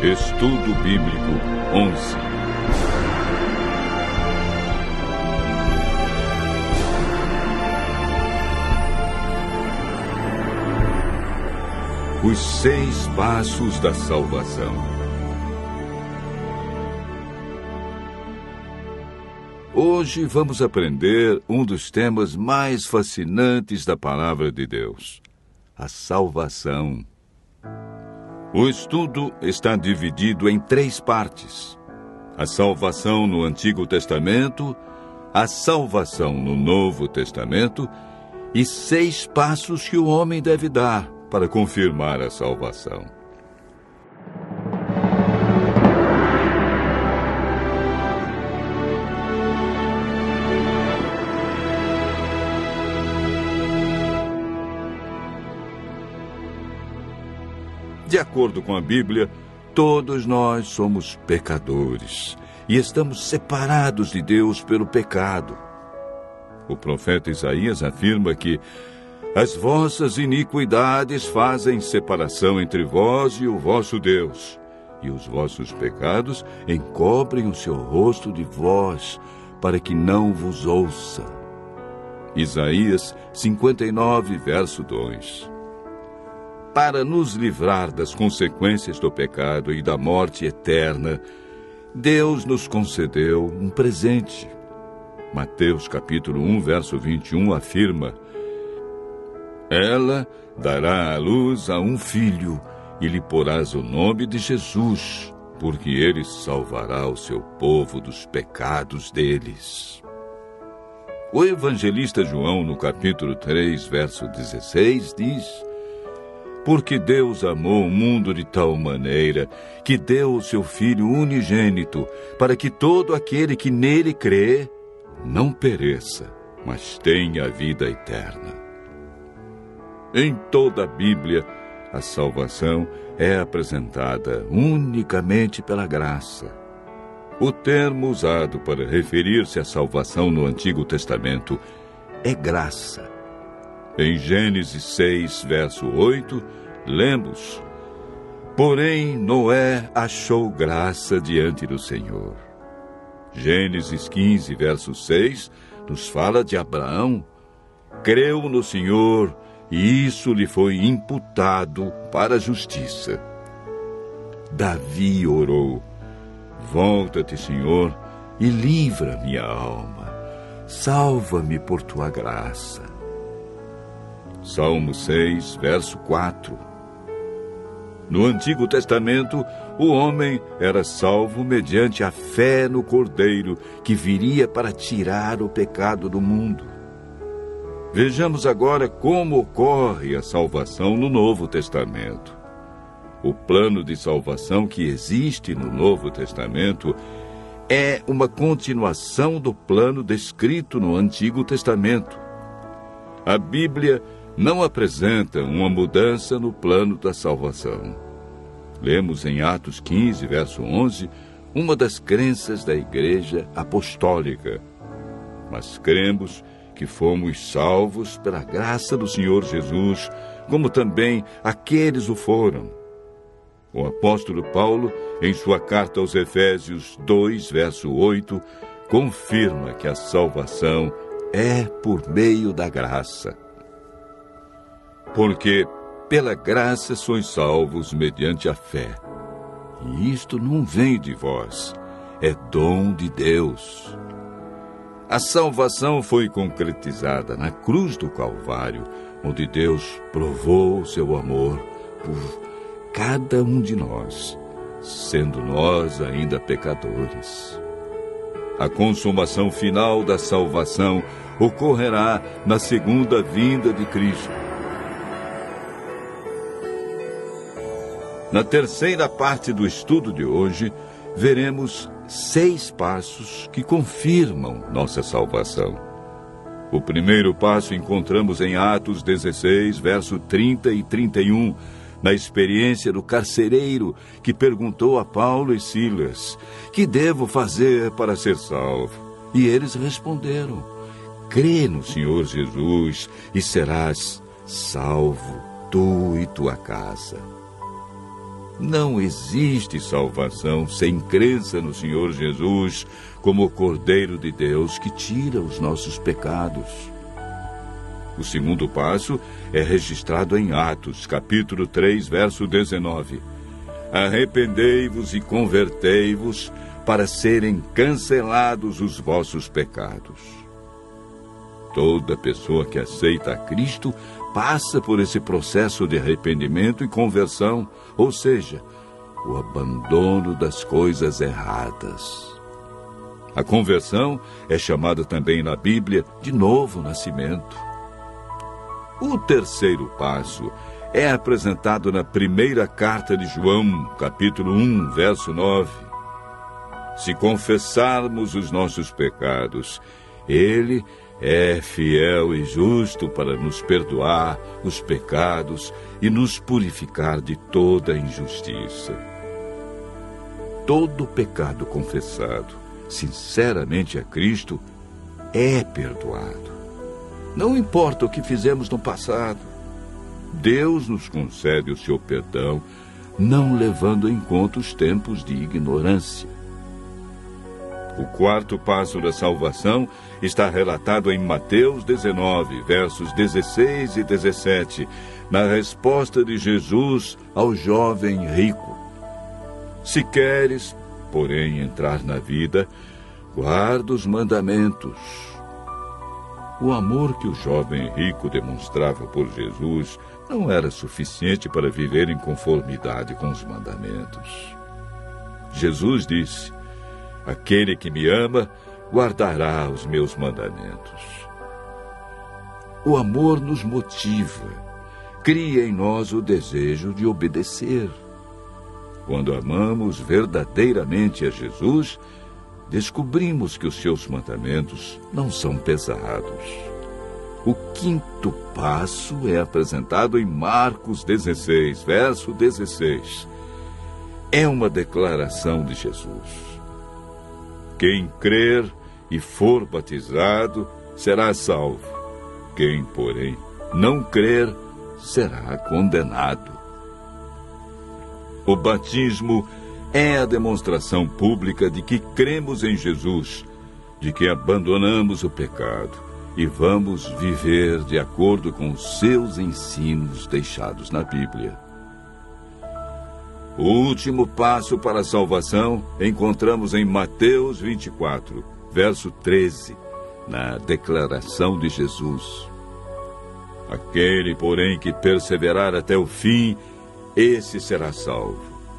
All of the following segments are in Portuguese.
Estudo Bíblico 11. Os 6 passos da salvação. Hoje vamos aprender um dos temas mais fascinantes da Palavra de Deus: a salvação. O estudo está dividido em 3 partes: a salvação no Antigo Testamento, a salvação no Novo Testamento e 6 passos que o homem deve dar para confirmar a salvação. De acordo com a Bíblia, todos nós somos pecadores e estamos separados de Deus pelo pecado. O profeta Isaías afirma que as vossas iniquidades fazem separação entre vós e o vosso Deus, e os vossos pecados encobrem o seu rosto de vós, para que não vos ouça. Isaías 59, verso 2. Para nos livrar das consequências do pecado e da morte eterna, Deus nos concedeu um presente. Mateus capítulo 1, verso 21 afirma: ela dará à luz a um filho, e lhe porás o nome de Jesus, porque ele salvará o seu povo dos pecados deles. O evangelista João, no capítulo 3, verso 16, diz: porque Deus amou o mundo de tal maneira que deu o seu Filho unigênito, para que todo aquele que nele crê não pereça, mas tenha a vida eterna. Em toda a Bíblia, a salvação é apresentada unicamente pela graça. O termo usado para referir-se à salvação no Antigo Testamento é graça. Em Gênesis 6, verso 8, lemos: porém, Noé achou graça diante do Senhor. Gênesis 15, verso 6, nos fala de Abraão. Creu no Senhor, e isso lhe foi imputado para a justiça. Davi orou: volta-te, Senhor, e livra minha alma. Salva-me por tua graça. Salmo 6, verso 4. No Antigo Testamento, o homem era salvo mediante a fé no Cordeiro, que viria para tirar o pecado do mundo. Vejamos agora como ocorre a salvação no Novo Testamento. O plano de salvação que existe no Novo Testamento é uma continuação do plano descrito no Antigo Testamento. A Bíblia não apresenta uma mudança no plano da salvação. Lemos em Atos 15, verso 11, uma das crenças da Igreja Apostólica. Mas cremos que fomos salvos pela graça do Senhor Jesus, como também aqueles o foram. O apóstolo Paulo, em sua carta aos Efésios 2, verso 8, confirma que a salvação é por meio da graça. Porque pela graça sois salvos mediante a fé. E isto não vem de vós, é dom de Deus. A salvação foi concretizada na cruz do Calvário, onde Deus provou o seu amor por cada um de nós, sendo nós ainda pecadores. A consumação final da salvação ocorrerá na segunda vinda de Cristo. Na terceira parte do estudo de hoje, veremos 6 passos que confirmam nossa salvação. O primeiro passo encontramos em Atos 16, verso 30 e 31, na experiência do carcereiro que perguntou a Paulo e Silas: que devo fazer para ser salvo? E eles responderam: crê no Senhor Jesus e serás salvo, tu e tua casa. Não existe salvação sem crença no Senhor Jesus como o Cordeiro de Deus que tira os nossos pecados. O segundo passo é registrado em Atos, capítulo 3, verso 19. Arrependei-vos e convertei-vos para serem cancelados os vossos pecados. Toda pessoa que aceita a Cristo passa por esse processo de arrependimento e conversão, ou seja, o abandono das coisas erradas. A conversão é chamada também na Bíblia de novo nascimento. O terceiro passo é apresentado na primeira carta de João, capítulo 1, verso 9. Se confessarmos os nossos pecados, Ele é fiel e justo para nos perdoar os pecados e nos purificar de toda injustiça. Todo pecado confessado sinceramente a Cristo é perdoado. Não importa o que fizemos no passado, Deus nos concede o seu perdão, não levando em conta os tempos de ignorância. O quarto passo da salvação está relatado em Mateus 19, versos 16 e 17, na resposta de Jesus ao jovem rico. Se queres, porém, entrar na vida, guarda os mandamentos. O amor que o jovem rico demonstrava por Jesus não era suficiente para viver em conformidade com os mandamentos. Jesus disse: aquele que me ama, guardará os meus mandamentos. O amor nos motiva, cria em nós o desejo de obedecer. Quando amamos verdadeiramente a Jesus, descobrimos que os seus mandamentos não são pesados. O quinto passo é apresentado em Marcos 16, verso 16. É uma declaração de Jesus. Quem crer e for batizado será salvo. Quem, porém, não crer será condenado. O batismo é a demonstração pública de que cremos em Jesus, de que abandonamos o pecado e vamos viver de acordo com os seus ensinos deixados na Bíblia. O último passo para a salvação encontramos em Mateus 24, verso 13, na declaração de Jesus. Aquele, porém, que perseverar até o fim, esse será salvo.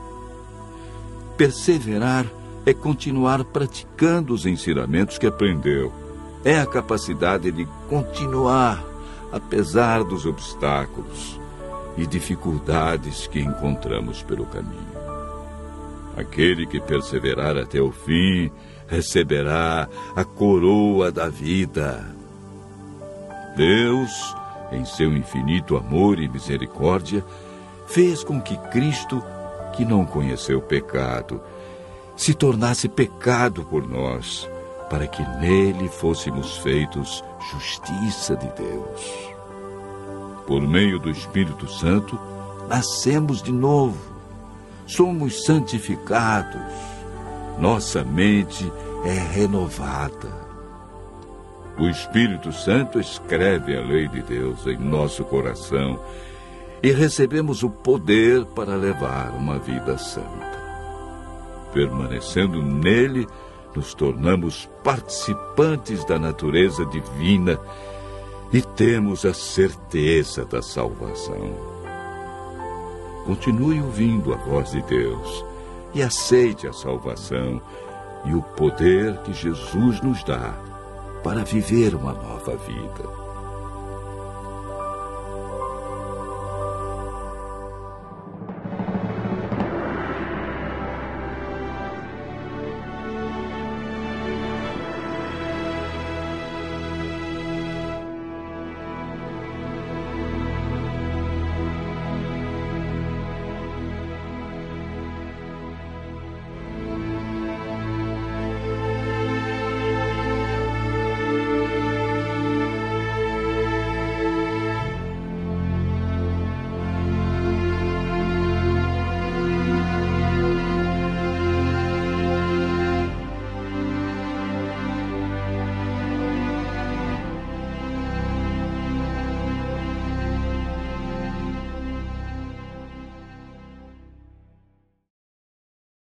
Perseverar é continuar praticando os ensinamentos que aprendeu. É a capacidade de continuar, apesar dos obstáculos e dificuldades que encontramos pelo caminho. Aquele que perseverar até o fim receberá a coroa da vida. Deus, em seu infinito amor e misericórdia, fez com que Cristo, que não conheceu pecado, se tornasse pecado por nós, para que nele fôssemos feitos justiça de Deus. Por meio do Espírito Santo, nascemos de novo, somos santificados, nossa mente é renovada. O Espírito Santo escreve a lei de Deus em nosso coração e recebemos o poder para levar uma vida santa. Permanecendo nele, nos tornamos participantes da natureza divina e temos a certeza da salvação. Continue ouvindo a voz de Deus e aceite a salvação e o poder que Jesus nos dá para viver uma nova vida.